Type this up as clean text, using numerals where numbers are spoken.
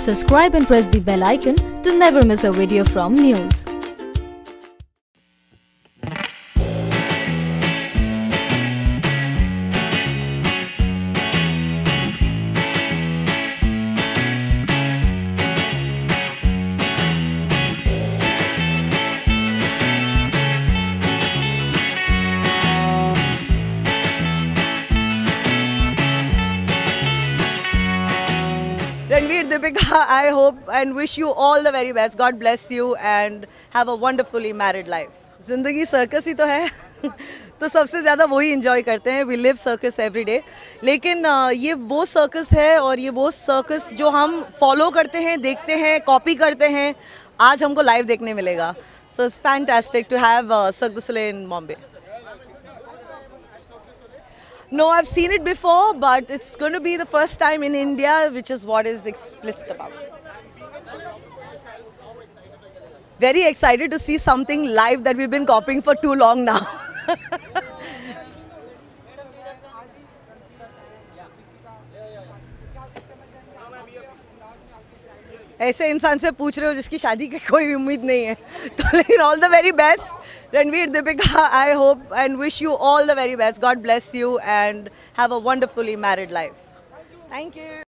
Subscribe and press the bell icon to never miss a video from NYOOOZ. Ranveer, Deepika, I hope and wish you all the very best. God bless you and have a wonderfully married life. ज़िंदगी circus ही तो है तो सबसे ज़्यादा वही enjoy करते हैं. We live circus every day. लेकिन ये वो सर्कस है और ये वो सर्कस जो हम फॉलो करते हैं, देखते हैं, कॉपी करते हैं, आज हमको लाइव देखने मिलेगा. So it's fantastic to have Cirque du Soleil in Bombay. No, I've seen it before, but it's going to be the first time in India, which is what is explicit about. Very excited to see something live that we've been copying for too long now. ऐसे इंसान से पूछ रहे हो जिसकी शादी की कोई उम्मीद नहीं है तो लेकिन all the very best. Ranveer, Deepika, I hope and wish you all the very best. God bless you and have a wonderfully married life. Thank you.